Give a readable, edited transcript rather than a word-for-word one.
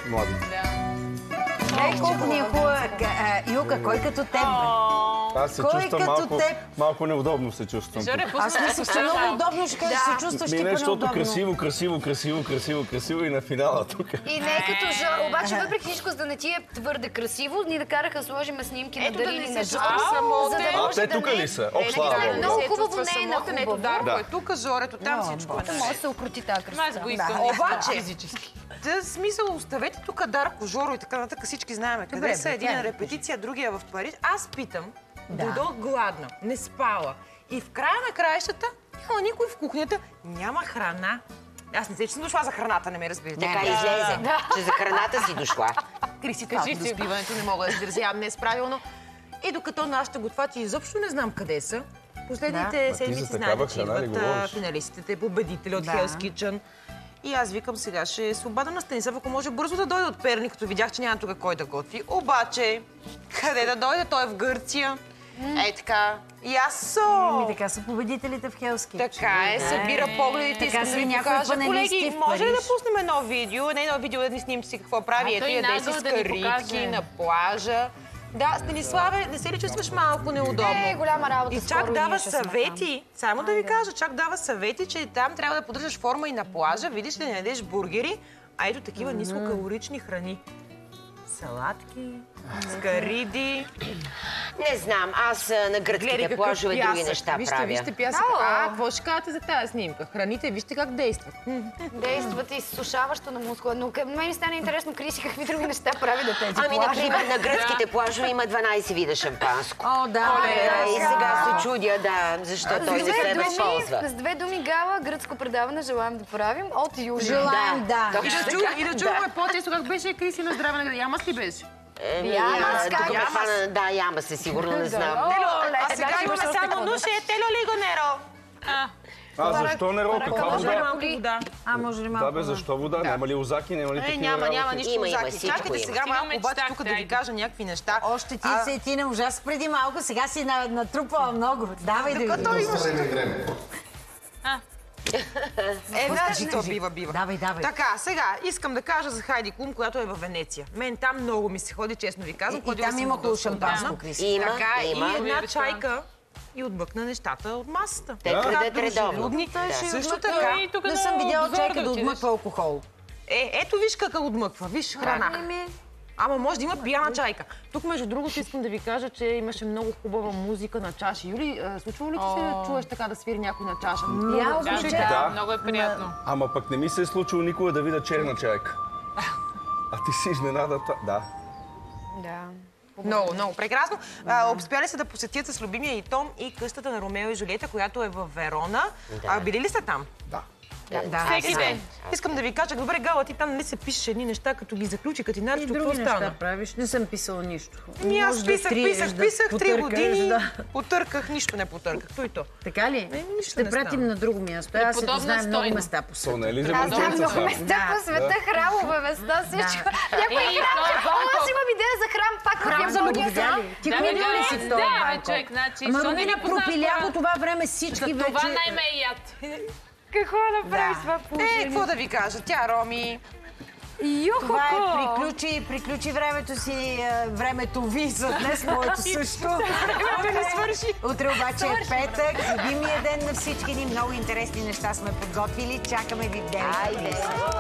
млади. Колко ни е хубава. Юка, кой като теб, бе? Аз се чувствам малко неудобно се чувствам. Аз мисля, че много удобно ще кажа, се чувстваш типа неудобно. Красиво и на финала тук. И не е като Жор, обаче въпреки всичко, за да не ти е твърде красиво, ни да караха сложим снимки на Дарин и на Жор. Те тук ли са? Много хубаво не е на хубаво. Ето Дарко е тук, Жорето там всичко. Може да се укрути тази красота. Обаче, в смисъл, оставете тук Дарко, Жоро и така нататък, всички знаем къде са. Един на репетиция, другия в Париж. Аз питам, дойдох гладна, не спала. И в края на краищата няма никой в кухнята, няма храна. Аз не се, че съм дошла за храната, не ме разбирате. Така излезе, че за храната си дошла. Криси, кажи до спиването, не мога да се изразявам днес правилно. И докато нашите готвачи изобщо не знам къде са, последните седмици знаете, че идват финалистите, победители от Hell's Kitchen. И аз викам, сега ще се обадя на Станислав, ако може бързо да дойде от Перник, като видях, че няма тук кой да готви. Обаче, къде да дойде? Той е в Гърция. Ей така. Ясо! Така са победителите в Hell's Kitchen. Така е, събира погледите, искам да ви покажа. Колеги, може ли да пуснем едно видео? Едно видео да ни снимчи какво прави? Ето я Деси с каритки на плажа. Да, Станиславе, не се ли чувстваш малко неудобно? Голяма работа. И чак дава съвети, само да ви кажа, чак дава съвети, че там трябва да поддържаш форма и на плажа, видиш ли, да не ядеш бургери, а ето такива нискокалорични храни. Салатки, скариди. Не знам, аз на гръцките плажове други неща правя. Вижте пясък. Какво ще кажете за тази снимка? Храните, вижте как действат. Действат изсушаващо на мускула. Но към мен стана интересно, Криси, какви други неща прави да тези плажове. Ами, например, на гръцките плажове има 12 вида шампанско. О, да. И сега се чудя, защо той не се възползва. С две думи, Гала, гръцко предаване желаем да правим от Южа. Желаем, да. И да чуваме по-често как беше Криси на здраве на Ямас ли беше? Да, яма се, сигурно не знам. А сега имаме само нуше, тело ли го неро? Защо неро? Каква вода? Може ли малко? Да, бе, защо вода? Няма ли озаки, няма ли такива работи? Няма нищо озаки. Чакайте сега малко, обаче тук да ви кажа някакви неща. Още ти не ужас преди малко, сега си натрупала много. Давай да Докато видим. време. Значи то бива. Давай. Така, сега искам да кажа за Хайди Клум, която е във Венеция. Мен там много ми се ходи, честно ви казвам. И там има хубаво шампанско, Криси. Има. И една чайка и отмъкна нещата от масата. Те крадат редовно. Също така. Не съм видяла чайка да отмъква алкохол. Ето виж как отмъква, виж храна. Ама може да има пияна чайка. Тук, между другото, искам да ви кажа, че имаше много хубава музика на чаши. Юли, случва ли ти се да чуеш така да свири някой на чаша? Да, много е приятно. Ама пък не ми се е случило никога да видя черна чайка. А ти си изненадата. Да. Много прекрасно. Успяли се да посетят с любимия и Том и къщата на Ромео и Жулиета, която е във Верона. Били ли сте там? Да. Всеки ден. Искам да ви кажа, добре, Гала, ти там не се пишеш едни неща, като ги заключи, като ти нарича, какво Други стана? неща правиш. Не съм писала нищо. Аз писах 3 години, потърках, нищо не потърках. То и то. Така ли? Ще пратим на друго място. Аз се знаем много места по света. То не е ли за Аз знам момченца много места по света, храмове места, всичко. Някой храм, аз имам идея за храм, пак Храм за любовта. Ти ходила ли си в това, Да, човек, значи, Ама що не Румина ни познава пропиля по това време всички вече... това най-ме е яд. Какво направи с това положение? Какво да ви кажа? Тя, Роми... Това е, приключи времето си, времето ви за днес, моето също. Утре обаче е петък, любимия ден на всички ни, много интересни неща сме подготвили, чакаме ви в 9.